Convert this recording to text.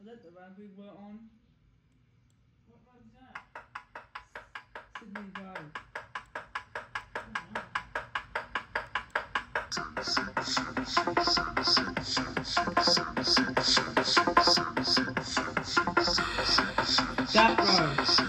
that the road we were on? What road is that? Sydney Road. That road.